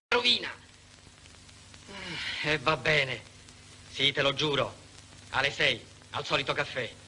rovina. E va bene. Sì, te lo giuro. Alle 6, al solito caffè.